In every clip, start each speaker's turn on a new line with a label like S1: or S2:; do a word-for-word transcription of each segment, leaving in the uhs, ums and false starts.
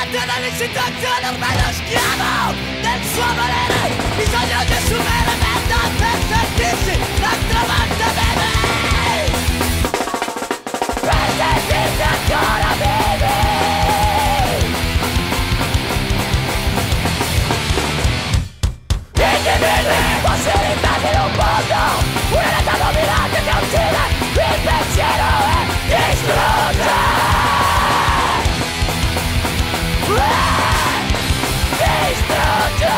S1: Dipendente dalle situazioni, ormai lo schiavo del suo volere. Bisogno di assumere merda per sentirsi l'altra volta bene. Per sentirsi ancora vivi. Individi, possibilità in un mondo, una realtà dominante che uccide, il pensiero e distrugge. Distrugge!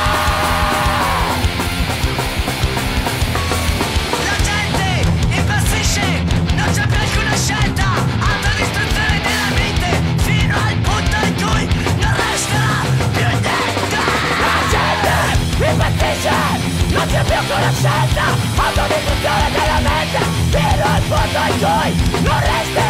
S1: La gente impazzisce, non c'è più alcuna scelta, autodistruzione della mente, fino al punto in cui non resterà più niente. La gente impazzisce, non c'è più alcuna scelta, autodistruzione della mente, fino al punto in cui non resterà